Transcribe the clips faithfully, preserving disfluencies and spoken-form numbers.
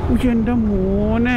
എൻ്റെ മോനെ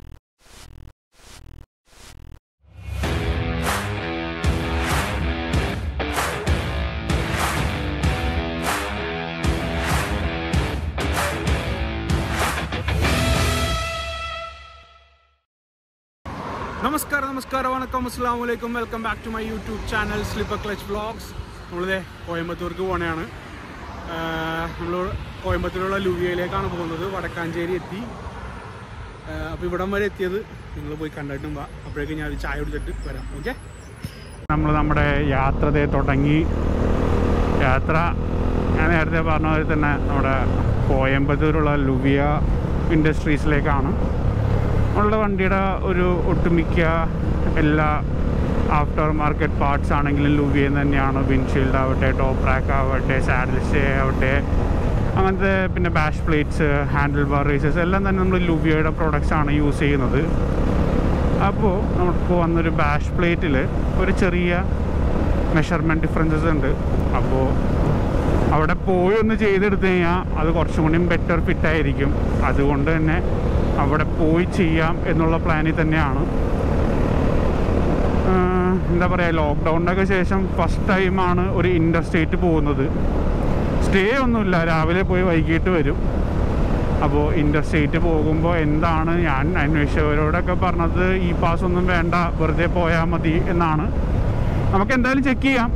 നമസ്കാരം നമസ്കാരം വണക്കം അസ്സലാമു അലൈക്കും welcome back to my YouTube channel slipper clutch vlogs. നമ്മളിത് കോയമ്പത്തൂർക്ക് പോകണയാണ്. നമ്മൾ കോയമ്പത്തൂരുള്ള ലുവിയയിലേക്കാണ് പോകുന്നത്. വടക്കാഞ്ചേരി എത്തി. അപ്പോൾ ഇവിടം വരെ എത്തിയത് നിങ്ങൾ പോയി കണ്ടിട്ടും വാ. അപ്പോഴേക്കും ഞാൻ ഒരു ചായ കുടിച്ചിട്ട് വരാം. ഓക്കെ, നമ്മൾ നമ്മുടെ യാത്ര തുടങ്ങി. യാത്ര ഞാൻ നേരത്തെ പറഞ്ഞ പോലെ തന്നെ നമ്മുടെ കോയമ്പത്തൂരുള്ള ലുവിയ ഇൻഡസ്ട്രീസിലേക്കാണ്. നമ്മളുടെ വണ്ടിയുടെ ഒരു ഒട്ടുമിക്ക എല്ലാ ആഫ്റ്റർ മാർക്കറ്റ് പാർട്സ് ആണെങ്കിലും ലുവിയ തന്നെയാണ്. വിൻഷീൽഡ് ആവട്ടെ, ടോപ്പ് റാക്ക് ആവട്ടെ, സാഡിൽ സ്റ്റേ ആവട്ടെ, അങ്ങനത്തെ പിന്നെ bash plates, handle bar risers എല്ലാം തന്നെ നമ്മൾ ലുവിയയുടെ പ്രോഡക്റ്റ്സ് ആണ് യൂസ് ചെയ്യുന്നത്. അപ്പോൾ നമുക്ക് വന്നൊരു ബാഷ് പ്ലേറ്റിൽ ഒരു ചെറിയ മെഷർമെൻറ്റ് ഡിഫറൻസസ് ഉണ്ട്. അപ്പോൾ അവിടെ പോയി ഒന്ന് ചെയ്തെടുത്ത് കഴിഞ്ഞാൽ അത് കുറച്ചും കൂടിയും ബെറ്റർ ഫിറ്റായിരിക്കും. അതുകൊണ്ട് തന്നെ അവിടെ പോയി ചെയ്യാം എന്നുള്ള പ്ലാനിൽ തന്നെയാണ്. എന്താ പറയുക, ലോക്ക്ഡൗണിനൊക്കെ ശേഷം ഫസ്റ്റ് ടൈമാണ് ഒരു ഇൻ്റർ സ്റ്റേറ്റ് പോകുന്നത്. സ്റ്റേ ഒന്നുമില്ല, രാവിലെ പോയി വൈകിട്ട് വരും. അപ്പോൾ ഇൻ്റർ സ്റ്റേറ്റ് പോകുമ്പോൾ എന്താണ് ഞാൻ അന്വേഷിച്ചവരോടൊക്കെ പറഞ്ഞത്, ഈ പാസ് ഒന്നും വേണ്ട, വെറുതെ പോയാൽ മതി എന്നാണ്. നമുക്ക് എന്തായാലും ചെക്ക് ചെയ്യാം.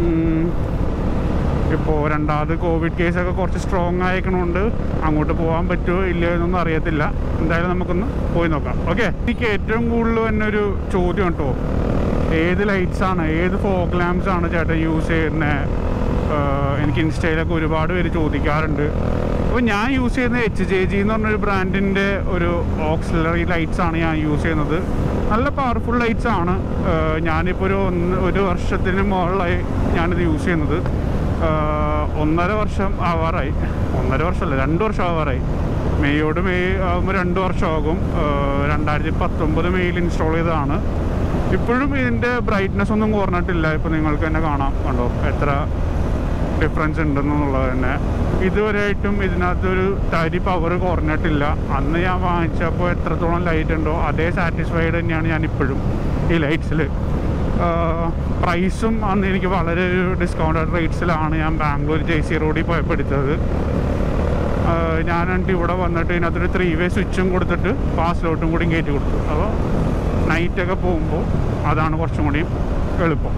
ഇപ്പോൾ രണ്ടാമത് കോവിഡ് കേസൊക്കെ കുറച്ച് സ്ട്രോങ് ആയിക്കണോണ്ട് അങ്ങോട്ട് പോകാൻ പറ്റുമോ ഇല്ലയോ എന്നൊന്നും അറിയത്തില്ല. എന്തായാലും നമുക്കൊന്ന് പോയി നോക്കാം. ഓക്കെ, എനിക്ക് ഏറ്റവും കൂടുതൽ തന്നെ ഒരു ചോദ്യം കേട്ടോ, ഏത് ലൈറ്റ്സാണ്, ഏത് ഫോഗ് ലാംപ്സാണ് ചേട്ടൻ യൂസ് ചെയ്യുന്നത്? എനിക്ക് ഇൻസ്റ്റയിലൊക്കെ ഒരുപാട് പേര് ചോദിക്കാറുണ്ട്. അപ്പോൾ ഞാൻ യൂസ് ചെയ്യുന്നത് എച്ച് ജെ ജി എന്ന് പറഞ്ഞൊരു ബ്രാൻഡിൻ്റെ ഒരു ഓക്സിലറി ലൈറ്റ്സാണ് ഞാൻ യൂസ് ചെയ്യുന്നത്. നല്ല പവർഫുൾ ലൈറ്റ്സാണ്. ഞാനിപ്പോൾ ഒരു ഒന്ന് ഒരു വർഷത്തിന് മുകളിലായി ഞാനിത് യൂസ് ചെയ്യുന്നത്. ഒന്നര വർഷം ആവാറായി. ഒന്നര വർഷമല്ല, രണ്ട് വർഷം ആവാറായി. മെയ്യോട് മെയ് ആകുമ്പോൾ രണ്ട് വർഷമാകും. രണ്ടായിരത്തി പത്തൊമ്പത് മെയ്യിൽ ഇൻസ്റ്റാൾ ചെയ്തതാണ്. ഇപ്പോഴും ഇതിൻ്റെ ബ്രൈറ്റ്നെസ് ഒന്നും കുറഞ്ഞിട്ടില്ല. ഇപ്പോൾ നിങ്ങൾക്ക് തന്നെ കാണാം, കണ്ടോ എത്ര ഡിഫറൻസ് ഉണ്ടെന്നുള്ളത് തന്നെ. ഇതുവരെയായിട്ടും ഇതിനകത്തൊരു തരി പവർ കുറഞ്ഞിട്ടില്ല. അന്ന് ഞാൻ വാങ്ങിച്ചപ്പോൾ എത്രത്തോളം ലൈറ്റ് ഉണ്ടോ അതേ സാറ്റിസ്ഫൈഡ് തന്നെയാണ് ഞാനിപ്പോഴും ഈ ലൈറ്റ്സിൽ. പ്രൈസും അന്ന് എനിക്ക് വളരെ ഒരു ഡിസ്കൗണ്ടഡ് റേറ്റ്സിലാണ് ഞാൻ ബാംഗ്ലൂർ ജെ സി റോഡിൽ പോയപ്പോൾ എടുത്തത്. ഞാനെന്നിട്ട് ഇവിടെ വന്നിട്ട് ഇതിനകത്തൊരു ത്രീ വേ സ്വിച്ചും കൊടുത്തിട്ട് പാസിലോട്ടും കൂടി കയറ്റി കൊടുത്തു. അപ്പോൾ നൈറ്റൊക്കെ പോകുമ്പോൾ അതാണ് കുറച്ചും കൂടി എളുപ്പം.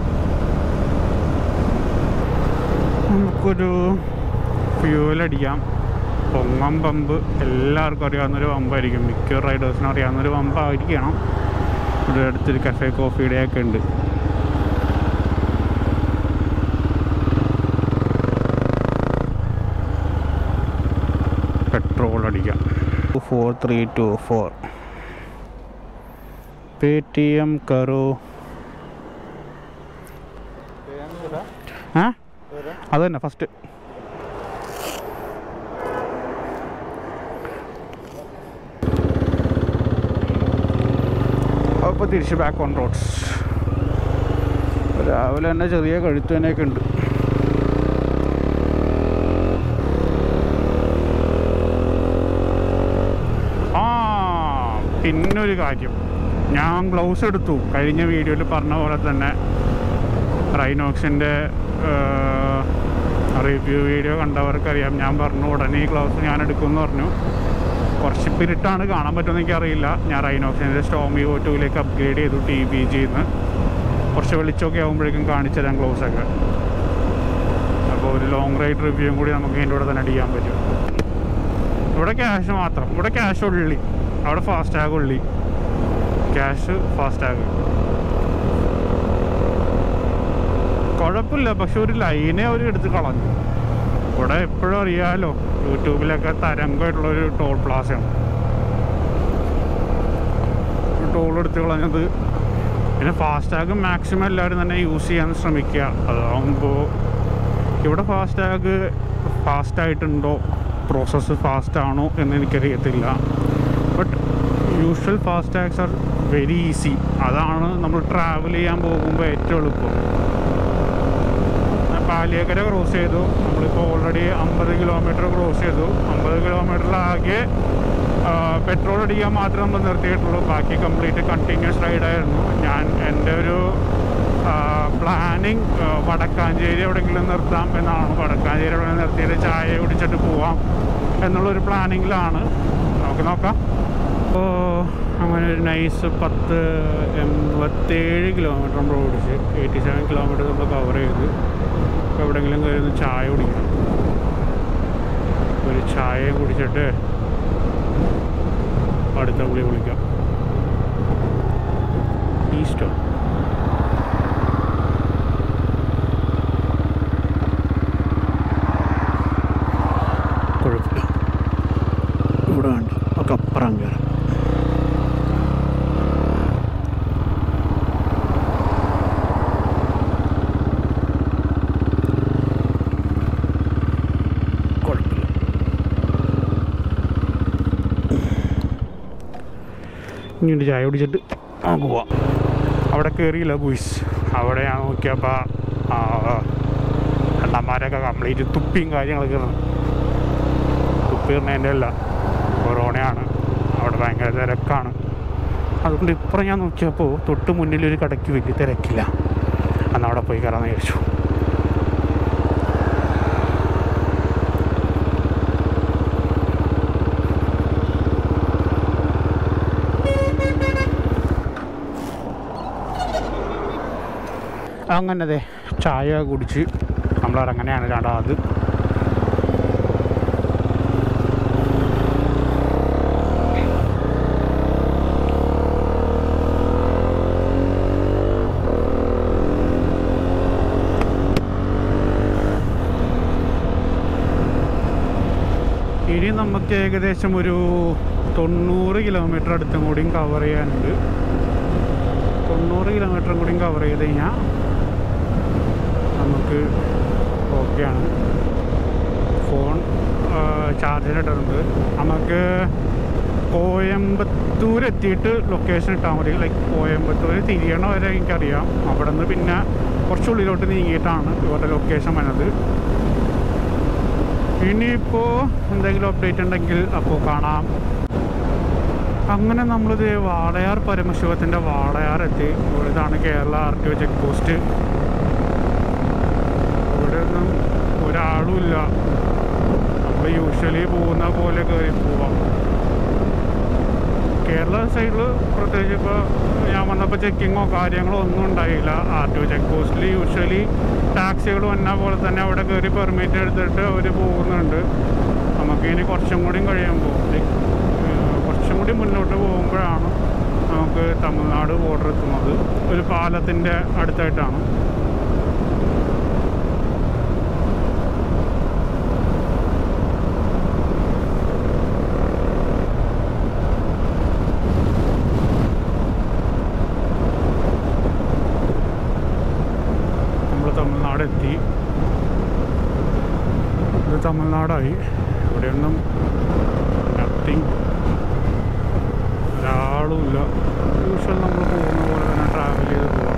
നമുക്കൊരു ഫ്യൂവലടിക്കാം. പൊങ്ങം പമ്പ് എല്ലാവർക്കും അറിയാവുന്നൊരു പമ്പായിരിക്കും, മിക്ക റൈഡേഴ്സിനും അറിയാവുന്നൊരു പമ്പായിരിക്കണം. ഇവിടെ അടുത്തൊരു കഫേ കോഫിയുടെയൊക്കെ ഉണ്ട്. പെട്രോൾ അടിക്കാം. Four three two four Paytm കറോ. ആ അത് തന്നെ ഫസ്റ്റ്. അപ്പോൾ തിരിച്ച് ബാക്ക് ഓൺ റോഡ്സ്. രാവിലെ തന്നെ ചെറിയ കഴുത്തുതന്നെയൊക്കെ ഉണ്ട്. ആ പിന്നൊരു കാര്യം, ഞാൻ ഗ്ലൗസ് എടുത്തു. കഴിഞ്ഞ വീഡിയോയിൽ പറഞ്ഞ പോലെ തന്നെ റൈനോക്സിൻ്റെ റിവ്യൂ വീഡിയോ കണ്ടവർക്കറിയാം. ഞാൻ പറഞ്ഞു ഉടനെ ഈ ഗ്ലൗസ് ഞാൻ എടുക്കുമെന്ന് പറഞ്ഞു. കുറച്ച് പിരിട്ടാണ്, കാണാൻ പറ്റുമെന്ന് എനിക്കറിയില്ല. ഞാൻ റൈനോക്സിൻ്റെ സ്റ്റോമി ഓ ടൂയിലേക്ക് അപ്ഗ്രേഡ് ചെയ്തു ടി ബി ജിന്ന്. കുറച്ച് വെളിച്ചമൊക്കെ ആകുമ്പോഴേക്കും കാണിച്ചു തരാം ഗ്ലൗസൊക്കെ. അപ്പോൾ ഒരു ലോങ് റൈഡ് റിവ്യൂവും കൂടി നമുക്ക് ഇതിൻ്റെ കൂടെ തന്നെ അടിക്കാൻ പറ്റും. ഇവിടെ ക്യാഷ് മാത്രം, ഇവിടെ ക്യാഷ് ഉള്ളി, അവിടെ ഫാസ്റ്റാഗ് ഉള്ളി, ക്യാഷ് ഫാസ്റ്റാഗ് കുഴപ്പമില്ല. പക്ഷെ ഒരു ലൈനെ അവർ എടുത്ത് കളഞ്ഞു. ഇവിടെ എപ്പോഴും അറിയാമല്ലോ, യൂട്യൂബിലൊക്കെ തരംഗമായിട്ടുള്ളൊരു ടോൾ പ്ലാസയാണ്. ടോൾ എടുത്ത് കളഞ്ഞത്. പിന്നെ ഫാസ്റ്റാഗ് മാക്സിമം എല്ലാവരും തന്നെ യൂസ് ചെയ്യാൻ ശ്രമിക്കുക. അതാകുമ്പോൾ ഇവിടെ ഫാസ്റ്റാഗ് ഫാസ്റ്റായിട്ടുണ്ടോ, പ്രോസസ്സ് ഫാസ്റ്റാണോ എന്ന് എനിക്കറിയത്തില്ല. But usual FASTags are very easy. അതാണ് നമ്മൾ ട്രാവൽ ചെയ്യാൻ പോകുമ്പോൾ ഏറ്റവും എളുപ്പം. പാലിയേക്കര ക്രോസ് ചെയ്തു. നമ്മളിപ്പോൾ ഓൾറെഡി അമ്പത് കിലോമീറ്റർ ക്രോസ് ചെയ്തു. അമ്പത് കിലോമീറ്ററിലാകെ പെട്രോൾ അടിക്കാൻ മാത്രം നമ്മൾ നിർത്തിയിട്ടുള്ളൂ. ബാക്കി കംപ്ലീറ്റ് കണ്ടിന്യൂസ് റൈഡായിരുന്നു. ഞാൻ എൻ്റെ ഒരു പ്ലാനിങ് വടക്കാഞ്ചേരി എവിടെയെങ്കിലും നിർത്താം എന്നാണ്. വടക്കാഞ്ചേരി എവിടെ നിർത്തിയിട്ട് ചായ കുടിച്ചിട്ട് പോവാം എന്നുള്ളൊരു പ്ലാനിങ്ങിലാണ്. നമുക്ക് നോക്കാം. അപ്പോൾ അങ്ങനെ ഒരു നൈസ് പത്ത് എൺപത്തേഴ് കിലോമീറ്റർ നമ്മൾ ഓടിച്ച് എയ്റ്റി സെവൻ കിലോമീറ്റർ നമ്മൾ കവർ ചെയ്ത് എവിടെയെങ്കിലും കയറി ഒന്ന് ചായ കുടിക്കണം. ഒരു ചായ കുടിച്ചിട്ട് അടുത്ത വിളി വിളിക്കാം. ഈസ്റ്റോ കുഴപ്പമില്ല, ഇവിടെ വേണ്ട ഒക്കെ അപ്പുറം കയറാം. ഇനി ചായ കുടിച്ചിട്ട് നമുക്ക് പോവാം. അവിടെ കയറിയില്ല ഗുയിസ്. അവിടെ ഞാൻ നോക്കിയപ്പോൾ അണ്ണന്മാരൊക്കെ കംപ്ലീറ്റ് തുപ്പിയും കാര്യങ്ങളൊക്കെ ആണ്. തുപ്പിയിടുന്നതിൻ്റെ അല്ല, കൊറോണയാണ്. അവിടെ ഭയങ്കര തിരക്കാണ്. അതുകൊണ്ട് ഇപ്പുറം ഞാൻ നോക്കിയപ്പോൾ തൊട്ട് മുന്നിലൊരു കടയ്ക്ക് വലിയ തിരക്കില്ല. അന്ന് അവിടെ പോയി കയറാമെന്ന് വിചാരിച്ചു. അങ്ങനെ അതെ ചായ കുടിച്ച് നമ്മളങ്ങനെയാണ് രണ്ടാമത്. ഇനി നമുക്ക് ഏകദേശം ഒരു തൊണ്ണൂറ് കിലോമീറ്റർ അടുത്തും കൂടിയും കവർ ചെയ്യാനുണ്ട്. തൊണ്ണൂറ് കിലോമീറ്ററും കൂടിയും കവർ ചെയ്ത് കഴിഞ്ഞാൽ നമുക്ക് ഓക്കെയാണ്. ഫോൺ ചാർജിലിട്ടുണ്ട്. നമുക്ക് കോയമ്പത്തൂർ എത്തിയിട്ട് ലൊക്കേഷൻ ഇട്ടാൽ മതി. ലൈക്ക് കോയമ്പത്തൂർ തിരിയണ വരെ എനിക്കറിയാം. അവിടെ നിന്ന് പിന്നെ കുറച്ചുള്ളിലോട്ട് നീങ്ങിയിട്ടാണ് ഇവരുടെ ലൊക്കേഷൻ വന്നത്. ഇനിയിപ്പോൾ എന്തെങ്കിലും അപ്ഡേറ്റ് ഉണ്ടെങ്കിൽ അപ്പോൾ കാണാം. അങ്ങനെ നമ്മളിത് വാളയാർ പരമശിവത്തിൻ്റെ വാളയാർ എത്തി. ഇതാണ് Kerala R T O check post. ഇവിടെ ഒന്നും ഒരാളുമില്ല. നമ്മൾ യൂഷ്വലി പോകുന്ന പോലെ കയറി പോവാം. കേരള സൈഡിൽ പ്രത്യേകിച്ച് ഇപ്പോൾ ഞാൻ വന്നപ്പോൾ ചെക്കിങ്ങോ കാര്യങ്ങളോ ഒന്നും ഉണ്ടായില്ല. ആർ ടി ഒ ചെക്ക് പോസ്റ്റിൽ യൂഷ്വലി ടാക്സികൾ വന്ന പോലെ തന്നെ അവിടെ കയറി പെർമിറ്റ് എടുത്തിട്ട് അവർ പോകുന്നുണ്ട്. നമുക്കിനി കുറച്ചും കൂടിയും കഴിയുമ്പോൾ കുറച്ചും കൂടി മുന്നോട്ട് പോകുമ്പോഴാണ് നമുക്ക് തമിഴ്നാട് ബോർഡർ എത്തുന്നത്. ഒരു പാലത്തിൻ്റെ അടുത്തായിട്ടാണ്. നമ്മൾ തമിഴ്നാടെത്തി. ഇത് തമിഴ്നാടായി. ഇവിടെയൊന്നും നത്തിങ്, ഒരാളുമില്ല. യൂഷ്വൽ നമ്മൾ പോകുന്ന പോലെ തന്നെ ട്രാവൽ ചെയ്ത് പോവാം.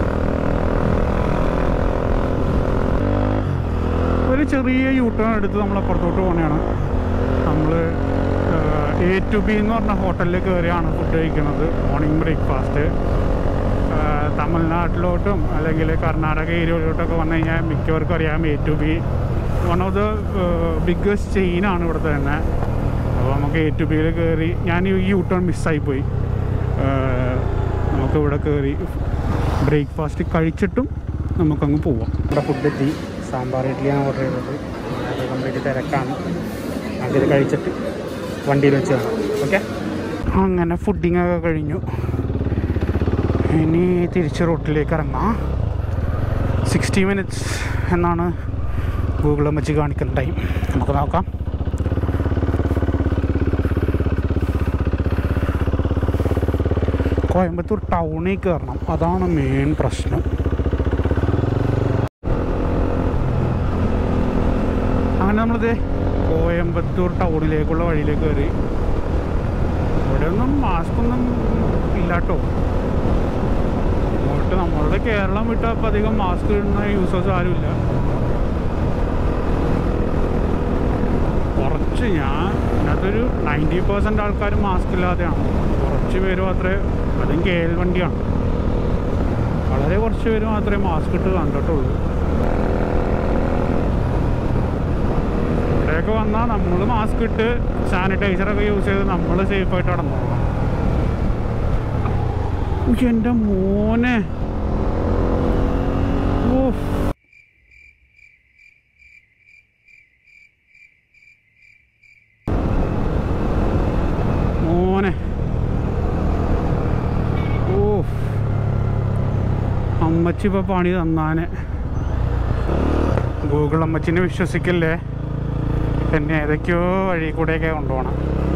ഒരു ചെറിയ യൂ ടേൺ എടുത്ത് നമ്മൾ അപ്പുറത്തോട്ട് പോകണതാണ്. നമ്മൾ എ ടു ബി എന്ന് പറഞ്ഞ ഹോട്ടലിൽ കയറിയാണ് ഫുഡ് കഴിക്കുന്നത്. Morning breakfast. തമിഴ്നാട്ടിലോട്ടും അല്ലെങ്കിൽ കർണാടക ഏരിയയിലോട്ടൊക്കെ വന്നു കഴിഞ്ഞാൽ മിക്കവർക്കും അറിയാം A two B one of the biggest ചെയിനാണ് ഇവിടുത്തെ തന്നെ. അപ്പോൾ നമുക്ക് എ ടു ബിയിൽ കയറി ഞാൻ ഈ യൂ ടേൺ മിസ്സായിപ്പോയി. നമുക്കിവിടെ കയറി ബ്രേക്ക്ഫാസ്റ്റ് കഴിച്ചിട്ടും നമുക്കങ്ങ് പോവാം. ഇവിടെ ഫുഡ് എത്തി. സാമ്പാർ ഇഡ്ഡലിയാണ് ഓർഡർ ചെയ്തത്. അത് കംപ്ലീറ്റ് തിരക്കാണ്. അതിൽ കഴിച്ചിട്ട് വണ്ടിയിൽ വെച്ച് കാണാം. ഓക്കെ, അങ്ങനെ ഫുഡിങ്ങൊക്കെ കഴിഞ്ഞു. ഇനി തിരിച്ച് റോട്ടിലേക്ക് ഇറങ്ങാം. സിക്സ്റ്റി മിനിറ്റ്സ് എന്നാണ് ഗൂഗിളിൽ വെച്ച് കാണിക്കുന്ന ടൈം. നമുക്ക് നോക്കാം. കോയമ്പത്തൂർ ടൗണിൽ കയറണം, അതാണ് മെയിൻ പ്രശ്നം. അങ്ങനെ നമ്മളിത് കോയമ്പത്തൂർ ടൗണിലേക്കുള്ള വഴിയിലേക്ക് കയറി. ഇവിടെ ഒന്നും മാസ്കൊന്നും ഇല്ലാട്ടോ. അങ്ങോട്ട് നമ്മളുടെ കേരളം വിട്ടപ്പോൾ അധികം മാസ്ക് ഇടുന്ന യൂസേഴ്സ് ആരുമില്ല. കുറച്ച് ഞാൻ ഞാൻ ഒരു നയൻറ്റി പെർസെൻറ്റ് ആൾക്കാർ മാസ്ക് ഇല്ലാതെയാണ്. കുറച്ച് പേര് മാത്രമേ, അതും കെ എൽ വണ്ടിയാണ്, വളരെ കുറച്ച് പേര് മാത്രമേ മാസ്ക് ഇട്ട് കണ്ടിട്ടുള്ളൂ. ഇവിടെയൊക്കെ വന്നാൽ നമ്മൾ മാസ്ക് ഇട്ട് സാനിറ്റൈസറൊക്കെ യൂസ് ചെയ്ത് നമ്മൾ സേഫായിട്ട് നടന്നോളാം. എൻ്റെ മോനെ, ഓ മോനെ, ഓ അമ്മച്ചി ഇപ്പോൾ പണി തന്നാനെ. ഗൂഗിൾ അമ്മച്ചിനെ വിശ്വസിക്കല്ലേ, എന്നെ ഏതൊക്കെയോ വഴി കൂടെയൊക്കെ കൊണ്ടുപോകണം.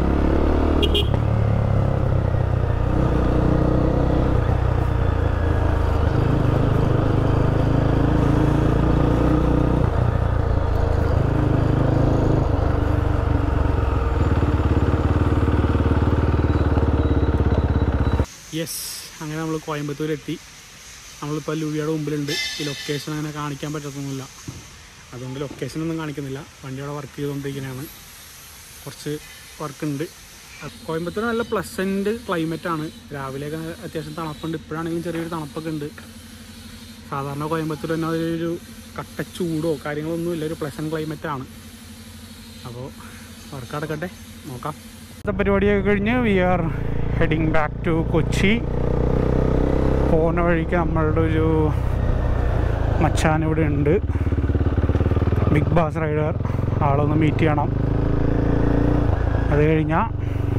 യെസ്, അങ്ങനെ നമ്മൾ കോയമ്പത്തൂർ എത്തി. നമ്മളിപ്പോൾ ലൂവിയുടെ മുമ്പിലുണ്ട്. ഈ ലൊക്കേഷൻ അങ്ങനെ കാണിക്കാൻ പറ്റത്തൊന്നുമില്ല, അതുകൊണ്ട് ലൊക്കേഷനൊന്നും കാണിക്കുന്നില്ല. വണ്ടി അവിടെ വർക്ക് ചെയ്തുകൊണ്ടിരിക്കുന്നതാണ്, കുറച്ച് വർക്കുണ്ട്. കോയമ്പത്തൂർ നല്ല പ്ലസൻറ്റ് ക്ലൈമറ്റാണ്. രാവിലെയൊക്കെ അത്യാവശ്യം തണുപ്പുണ്ട്, ഇപ്പോഴാണെങ്കിലും ചെറിയൊരു തണുപ്പൊക്കെ ഉണ്ട്. സാധാരണ കോയമ്പത്തൂർ തന്നെ ഒരു കട്ട ചൂടോ കാര്യങ്ങളൊന്നുമില്ല, ഒരു പ്ലസൻറ്റ് ക്ലൈമറ്റാണ്. അപ്പോൾ വർക്ക് നടക്കട്ടെ, നോക്കാം. ഇന്നത്തെ പരിപാടിയൊക്കെ കഴിഞ്ഞ് we are heading back to Kochi. പോകുന്ന വഴിക്ക് നമ്മളുടെ ഒരു മച്ചാൻ ഇവിടെ ഉണ്ട്, ബിഗ് ബാസ് റൈഡർ. ആളൊന്ന് മീറ്റ് ചെയ്യണം. അത് കഴിഞ്ഞാൽ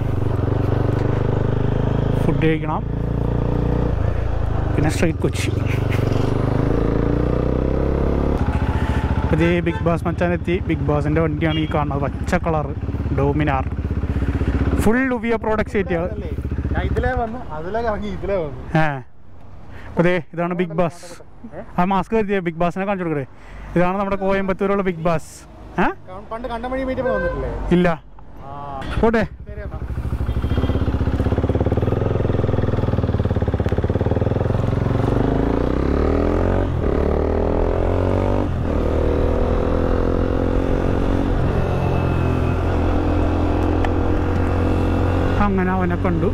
ഫുഡ് കഴിക്കണം, പിന്നെ സ്ട്രെയിറ്റ് കൊച്ചി. അതേ ബിഗ് ബാസ് മച്ചാൻ എത്തി. ബിഗ് ബാസിൻ്റെ വണ്ടിയാണ് ഈ കാണുന്നത്, പച്ച കളർ ഡോമിനാർ. ഫുൾ ലുവിയ പ്രോഡക്ട്സ് ഏറ്റിയാണ്. ഏ അതെ, ഇതാണ് ബിഗ് ബാസ്. ആ മാസ്ക് കരുതിയ ബിഗ് ബാസിനെ കാണിച്ചു കൊടുക്കേ. ഇതാണ് നമ്മുടെ കോയമ്പത്തൂരുള്ള ബിഗ് ബാസ്. ഇല്ല, പോട്ടെ. അങ്ങനെ അവനെ കണ്ടു.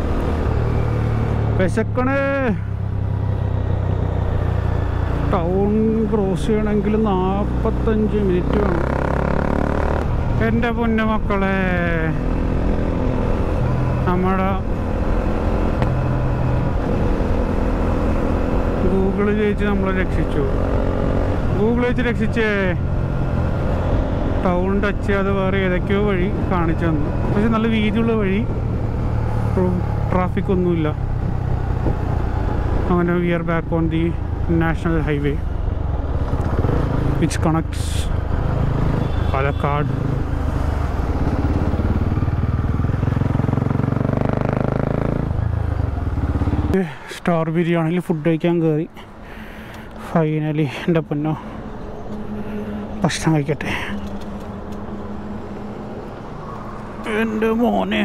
വിശക്കണേ. ടൗൺ ക്രോസ് ചെയ്യണമെങ്കിൽ നാൽപ്പത്തഞ്ച് മിനിറ്റ് വേണം. എൻ്റെ പൊന്നു മക്കളെ, നമ്മുടെ ഗൂഗിള് ചേച്ചി നമ്മളെ രക്ഷിച്ചു. ഗൂഗിൾ ചേച്ചി രക്ഷിച്ചേ. ടൗൺ ടച്ച് ചെയ്യാതെ വേറെ ഏതൊക്കെയോ വഴി കാണിച്ചു തന്നു. പക്ഷെ നല്ല വീതിയുള്ള വഴി, ട്രാഫിക് ഒന്നുമില്ല. അങ്ങനെ we are back on the national highway which connects Palakkad. Star ബിരിയാണിയിൽ ഫുഡ് കഴിക്കാൻ കയറി. ഫൈനലി എൻ്റെ പൊന്നോ ഭക്ഷണം കഴിക്കട്ടെ. എൻ്റെ മോനെ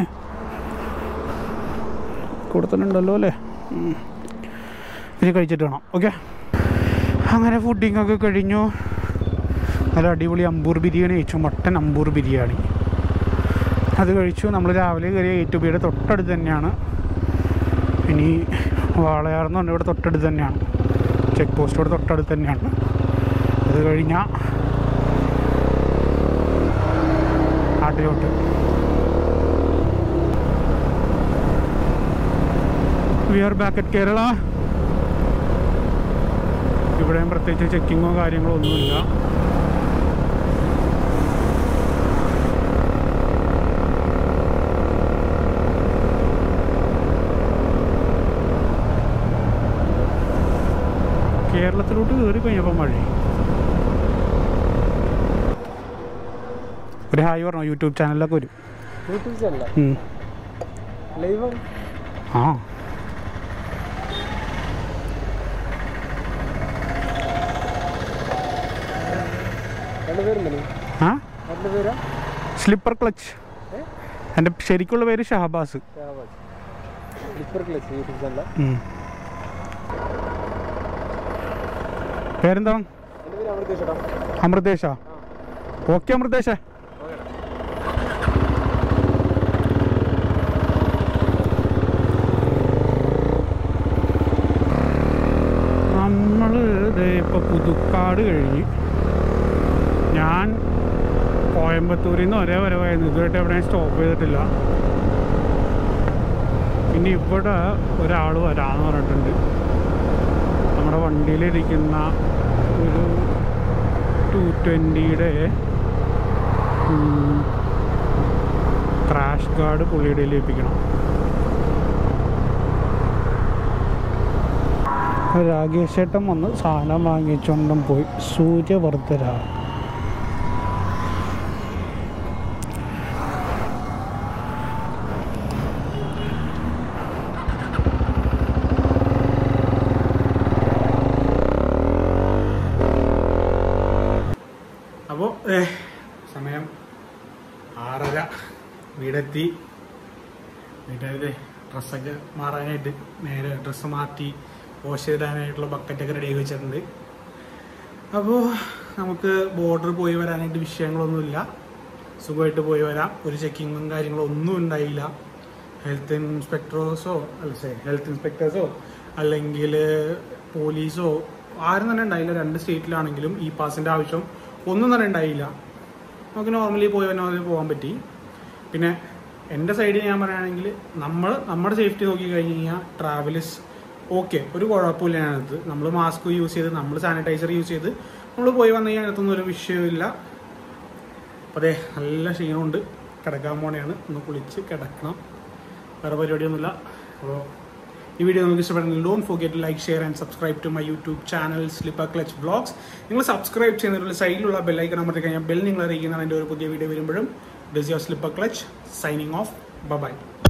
കൊടുത്തിട്ടുണ്ടല്ലോ അല്ലേ, ഇനി കഴിച്ചിട്ട് വേണം. ഓക്കെ, അങ്ങനെ ഫുഡിങ്ങൊക്കെ കഴിഞ്ഞു. നല്ല അടിപൊളി അമ്പൂർ ബിരിയാണി കഴിച്ചു, മട്ടൻ അമ്പൂർ ബിരിയാണി. അത് കഴിച്ചു. നമ്മൾ രാവിലെ കയറിയ എ ടു ബിയുടെ തൊട്ടടുത്ത് തന്നെയാണ്. ഇനി വാളയാർന്ന് പറഞ്ഞാൽ ഇവിടെ തൊട്ടടുത്ത് തന്നെയാണ്, ചെക്ക് പോസ്റ്റ് ഇവിടെ തൊട്ടടുത്ത് തന്നെയാണ്. അത് കഴിഞ്ഞാൽ നാട്ടിലോട്ട്. We are back at Kerala. ഇവിടെയും പ്രത്യേകിച്ച് ചെക്കിങ്ങോ കാര്യങ്ങളോ ഒന്നുമില്ല. കേരളത്തിലോട്ട് കയറി കഴിഞ്ഞപ്പോൾ മഴ. ഒരു ഹായ് പറഞ്ഞോ, യൂട്യൂബ് ചാനലിലൊക്കെ വരും. യൂട്യൂബ് ചാനൽ ലൈവ് ആ ആ സ്ലിപ്പർ ക്ലച്ച്. എൻ്റെ ശരിക്കുള്ള പേര് ഷഹബാസ്. പേരെന്താണ്? അമൃതേഷ. ഓക്കെ അമൃതേഷ. കാട് കഴിഞ്ഞ് ഞാൻ കോയമ്പത്തൂരിൽ നിന്ന് ഒരേ വരവായിരുന്നു. ഇതുമായിട്ട് എവിടെയും സ്റ്റോപ്പ് ചെയ്തിട്ടില്ല. പിന്നെ ഇവിടെ ഒരാൾ വരാമെന്ന് പറഞ്ഞിട്ടുണ്ട്. നമ്മുടെ വണ്ടിയിലിരിക്കുന്ന ഒരു ടു ട്വൻറ്റിയുടെ ക്രാഷ് ഗാർഡ് പുള്ളിയുടെ ഏൽപ്പിക്കണം. രാകേഷ് ചേട്ടൻ വന്ന് സാധനം വാങ്ങിച്ചുകൊണ്ടും പോയി. സൂര്യവർദ്ധര അപ്പോൾ സമയം ആറര. വീടെത്തി. വീട്ടിലെ ഡ്രസ്സൊക്കെ മാറാനായിട്ട് നേരെ ഡ്രസ്സ് മാറ്റി വാഷ് ചെയ്തിടാനായിട്ടുള്ള ബക്കറ്റൊക്കെ റെഡിയാക്കി വെച്ചിട്ടുണ്ട്. അപ്പോൾ നമുക്ക് ബോർഡർ പോയി വരാനായിട്ട് വിഷയങ്ങളൊന്നുമില്ല. സുഖമായിട്ട് പോയി വരാം. ഒരു ചെക്കിങ്ങും കാര്യങ്ങളും ഒന്നും ഉണ്ടായില്ല. ഹെൽത്ത് ഇൻസ്പെക്ടേഴ്സോ അല്ല സേ ഹെൽത്ത് ഇൻസ്പെക്ടേഴ്സോ അല്ലെങ്കിൽ പോലീസോ ആരും തന്നെ ഉണ്ടായില്ല. രണ്ട് സ്റ്റേറ്റിലാണെങ്കിലും ഈ പാസിൻ്റെ ആവശ്യം ഒന്നും തന്നെ ഉണ്ടായില്ല. നമുക്ക് നോർമലി പോയി വന്നാൽ പോകാൻ പറ്റി. പിന്നെ എൻ്റെ സൈഡിൽ ഞാൻ പറയുകയാണെങ്കിൽ നമ്മൾ നമ്മുടെ സേഫ്റ്റി നോക്കി കഴിഞ്ഞ് കഴിഞ്ഞാൽ ട്രാവലിസ് ഓക്കെ, ഒരു കുഴപ്പമില്ല. അതിനകത്ത് നമ്മൾ മാസ്ക് യൂസ് ചെയ്ത് നമ്മൾ സാനിറ്റൈസർ യൂസ് ചെയ്ത് നമ്മൾ പോയി വന്നു കഴിഞ്ഞാൽ അതിനകത്തൊന്നും ഒരു വിഷയമില്ല. അപ്പോൾ അതെ നല്ല ക്ഷീണമുണ്ട്. കിടക്കാൻ പോണെയാണ്. ഒന്ന് കുളിച്ച് കിടക്കണം. വേറെ പരിപാടിയൊന്നുമില്ല. അപ്പോൾ ഈ വീഡിയോ നിങ്ങൾക്ക് ഇഷ്ടപ്പെടുന്നെങ്കിൽ don't forget like, share and subscribe to my YouTube channel slipper clutch vlogs. നിങ്ങൾ സബ്സ്ക്രൈബ് ചെയ്യുന്നതിനുള്ള സൈഡിലുള്ള ബെല്ലൈക്കൺ അമർത്തി കഴിഞ്ഞാൽ ബെൽ നിങ്ങൾ അറിയിക്കുന്നതാണ് എൻ്റെ ഒരു പുതിയ വീഡിയോ വരുമ്പോഴും. This your slipper clutch signing off. Bye by.